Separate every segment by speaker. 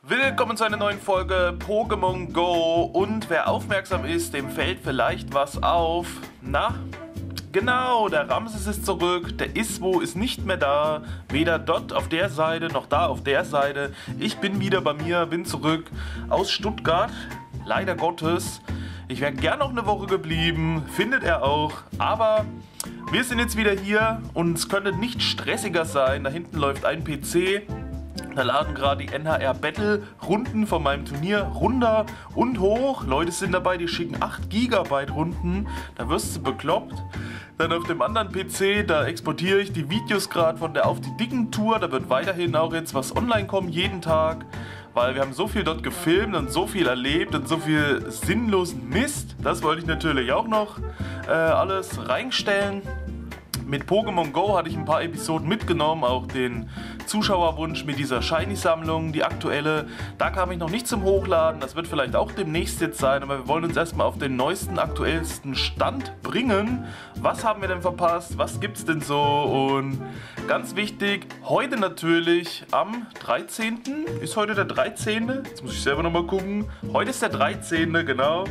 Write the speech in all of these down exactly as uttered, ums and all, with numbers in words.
Speaker 1: Willkommen zu einer neuen Folge Pokémon Go und wer aufmerksam ist, dem fällt vielleicht was auf. Na, genau, der Ramses ist zurück, der Iswo ist nicht mehr da, weder dort auf der Seite noch da auf der Seite. Ich bin wieder bei mir, bin zurück aus Stuttgart, leider Gottes. Ich wäre gern noch eine Woche geblieben, findet er auch, aber wir sind jetzt wieder hier und es könnte nicht stressiger sein. Da hinten läuft ein P C. Da laden gerade die N H R Battle Runden von meinem Turnier runter und hoch. Leute sind dabei, die schicken acht Gigabyte Runden. Da wirst du bekloppt. Dann auf dem anderen P C, da exportiere ich die Videos gerade von der Auf die Dicken Tour. Da wird weiterhin auch jetzt was online kommen, jeden Tag. Weil wir haben so viel dort gefilmt und so viel erlebt und so viel sinnlosen Mist. Das wollte ich natürlich auch noch äh, alles reinstellen. Mit Pokémon Go hatte ich ein paar Episoden mitgenommen, auch den Zuschauerwunsch mit dieser Shiny-Sammlung, die aktuelle. Da kam ich noch nicht zum Hochladen, das wird vielleicht auch demnächst jetzt sein, aber wir wollen uns erstmal auf den neuesten, aktuellsten Stand bringen. Was haben wir denn verpasst? Was gibt's denn so? Und ganz wichtig, heute natürlich am dreizehnten Ist heute der dreizehnte? Jetzt muss ich selber nochmal gucken. Heute ist der dreizehnte, genau.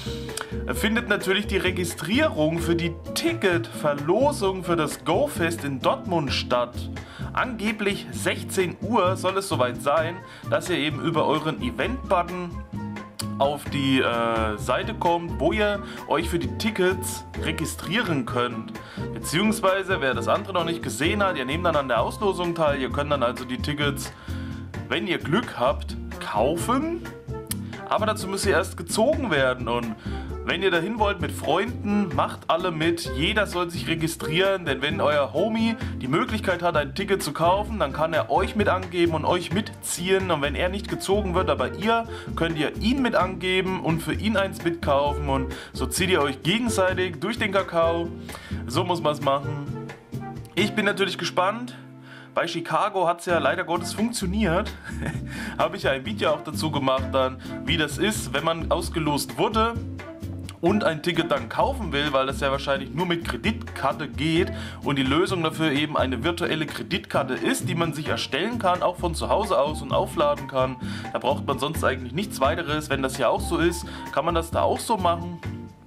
Speaker 1: Findet natürlich die Registrierung für die Ticketverlosung für das Go-Fest in Dortmund statt. Angeblich sechzehn Uhr soll es soweit sein, dass ihr eben über euren Event-Button auf die äh, Seite kommt, wo ihr euch für die Tickets registrieren könnt. Beziehungsweise, wer das andere noch nicht gesehen hat, ihr nehmt dann an der Auslosung teil, ihr könnt dann also die Tickets, wenn ihr Glück habt, kaufen. Aber dazu müsst ihr erst gezogen werden und wenn ihr dahin wollt mit Freunden, macht alle mit. Jeder soll sich registrieren, denn wenn euer Homie die Möglichkeit hat, ein Ticket zu kaufen, dann kann er euch mit angeben und euch mitziehen. Und wenn er nicht gezogen wird, aber ihr, könnt ihr ihn mit angeben und für ihn eins mitkaufen. Und so zieht ihr euch gegenseitig durch den Kakao. So muss man es machen. Ich bin natürlich gespannt. Bei Chicago hat es ja leider Gottes funktioniert. Habe ich ja ein Video auch dazu gemacht, dann, wie das ist, wenn man ausgelost wurde und ein Ticket dann kaufen will, weil das ja wahrscheinlich nur mit Kreditkarte geht und die Lösung dafür eben eine virtuelle Kreditkarte ist, die man sich erstellen kann, auch von zu Hause aus und aufladen kann. Da braucht man sonst eigentlich nichts weiteres. Wenn das ja auch so ist, kann man das da auch so machen.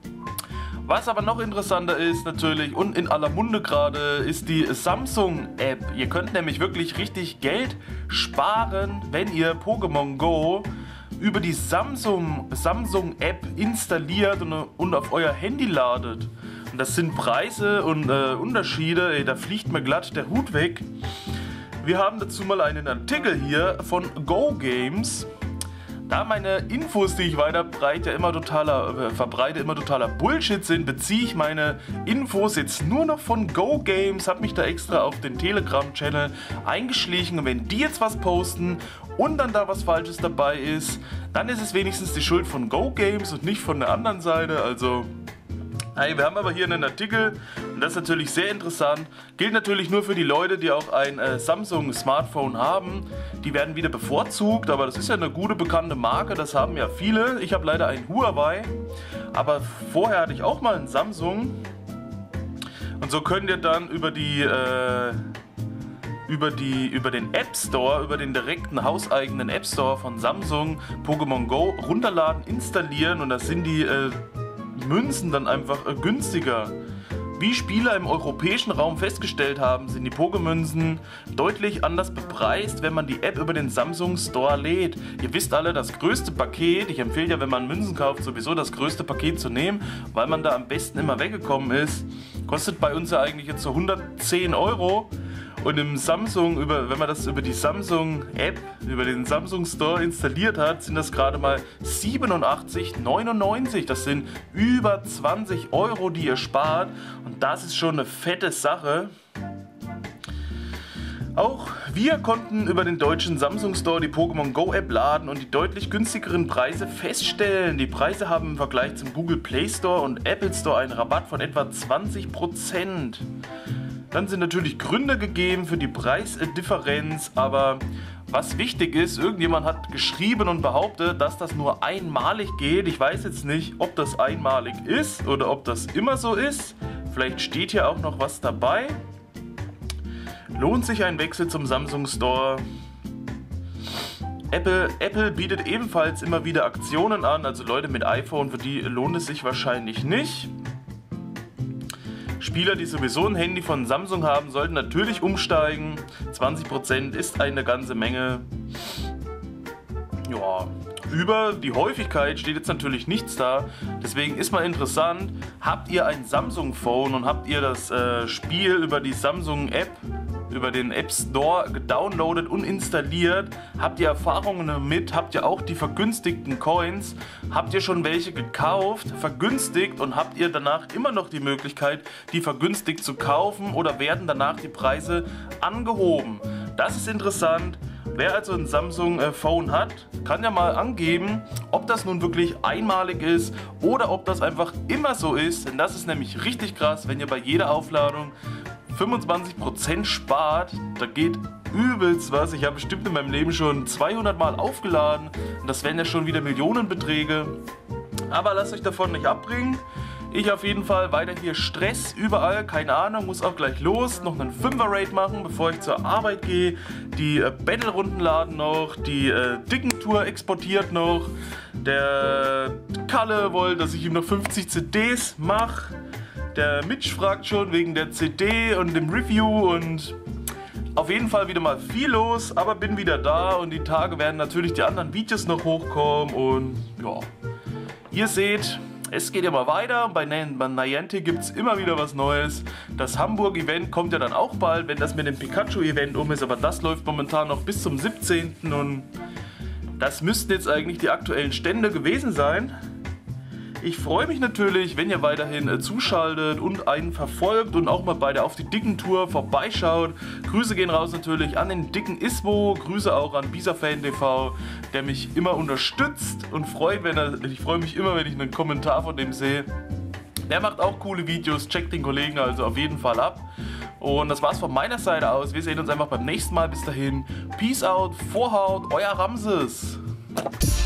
Speaker 1: Was aber noch interessanter ist natürlich und in aller Munde gerade ist die Samsung-App. Ihr könnt nämlich wirklich richtig Geld sparen, wenn ihr Pokémon Go über die Samsung, Samsung-App installiert und, und auf euer Handy ladet. Und das sind Preise und äh, Unterschiede, ey, da fliegt mir glatt der Hut weg. Wir haben dazu mal einen Artikel hier von Go Games. Da meine Infos, die ich weiterbreite, immer totaler, äh, verbreite, immer totaler Bullshit sind, beziehe ich meine Infos jetzt nur noch von Go Games, habe mich da extra auf den Telegram-Channel eingeschlichen und wenn die jetzt was posten und dann da was Falsches dabei ist, dann ist es wenigstens die Schuld von Go Games und nicht von der anderen Seite, also... Hey, wir haben aber hier einen Artikel und das ist natürlich sehr interessant. Gilt natürlich nur für die Leute, die auch ein äh, Samsung Smartphone haben. Die werden wieder bevorzugt, aber das ist ja eine gute bekannte Marke, das haben ja viele. Ich habe leider ein Huawei, aber vorher hatte ich auch mal ein Samsung. Und so könnt ihr dann über die... Äh, Über, die, über den App Store, über den direkten hauseigenen App Store von Samsung Pokémon Go runterladen, installieren und das sind die äh, Münzen dann einfach äh, günstiger. Wie Spieler im europäischen Raum festgestellt haben, sind die Pokémünzen deutlich anders bepreist, wenn man die App über den Samsung Store lädt. Ihr wisst alle, das größte Paket, ich empfehle ja, wenn man Münzen kauft, sowieso das größte Paket zu nehmen, weil man da am besten immer weggekommen ist. Kostet bei uns ja eigentlich jetzt so hundertzehn Euro. Und im Samsung, über, wenn man das über die Samsung-App, über den Samsung Store installiert hat, sind das gerade mal siebenundachtzig neunundneunzig. Das sind über zwanzig Euro, die ihr spart. Und das ist schon eine fette Sache. Auch wir konnten über den deutschen Samsung Store die Pokémon Go App laden und die deutlich günstigeren Preise feststellen. Die Preise haben im Vergleich zum Google Play Store und Apple Store einen Rabatt von etwa zwanzig Prozent. Dann sind natürlich Gründe gegeben für die Preisdifferenz, aber was wichtig ist, irgendjemand hat geschrieben und behauptet, dass das nur einmalig geht. Ich weiß jetzt nicht, ob das einmalig ist oder ob das immer so ist. Vielleicht steht hier auch noch was dabei. Lohnt sich ein Wechsel zum Samsung Store? Apple, Apple bietet ebenfalls immer wieder Aktionen an, also Leute mit iPhone, für die lohnt es sich wahrscheinlich nicht. Spieler, die sowieso ein Handy von Samsung haben, sollten natürlich umsteigen. zwanzig Prozent ist eine ganze Menge. Ja, über die Häufigkeit steht jetzt natürlich nichts da. Deswegen ist mal interessant, habt ihr ein Samsung-Phone und habt ihr das äh, Spiel über die Samsung-App, über den App Store gedownloadet und installiert? Habt ihr Erfahrungen damit? Habt ihr auch die vergünstigten Coins? Habt ihr schon welche gekauft, vergünstigt und habt ihr danach immer noch die Möglichkeit, die vergünstigt zu kaufen oder werden danach die Preise angehoben? Das ist interessant. Wer also ein Samsung äh, Phone hat, kann ja mal angeben, ob das nun wirklich einmalig ist oder ob das einfach immer so ist. Denn das ist nämlich richtig krass, wenn ihr bei jeder Aufladung fünfundzwanzig Prozent spart. Da geht übelst was. Ich habe bestimmt in meinem Leben schon zweihundert Mal aufgeladen. Und das wären ja schon wieder Millionenbeträge. Aber lasst euch davon nicht abbringen. Ich auf jeden Fall weiter hier Stress überall, keine Ahnung, muss auch gleich los, noch einen Fünfer-Raid machen, bevor ich zur Arbeit gehe. Die äh, Battle-Runden laden noch, die äh, Dicken-Tour exportiert noch. Der Kalle wollte, dass ich ihm noch fünfzig C Ds mache. Der Mitch fragt schon wegen der C D und dem Review und auf jeden Fall wieder mal viel los, aber bin wieder da und die Tage werden natürlich die anderen Videos noch hochkommen und ja, ihr seht, es geht immer weiter. Bei Niantic gibt es immer wieder was Neues. Das Hamburg-Event kommt ja dann auch bald, wenn das mit dem Pikachu-Event um ist. Aber das läuft momentan noch bis zum siebzehnten Und das müssten jetzt eigentlich die aktuellen Stände gewesen sein. Ich freue mich natürlich, wenn ihr weiterhin äh, zuschaltet und einen verfolgt und auch mal bei der Auf die Dicken Tour vorbeischaut. Grüße gehen raus natürlich an den dicken Ismo, Grüße auch an Bisafan T V, der mich immer unterstützt und freut, wenn er, ich freue mich immer, wenn ich einen Kommentar von dem sehe. Der macht auch coole Videos, checkt den Kollegen also auf jeden Fall ab. Und das war's von meiner Seite aus. Wir sehen uns einfach beim nächsten Mal. Bis dahin, Peace out, Vorhaut, euer Ramses.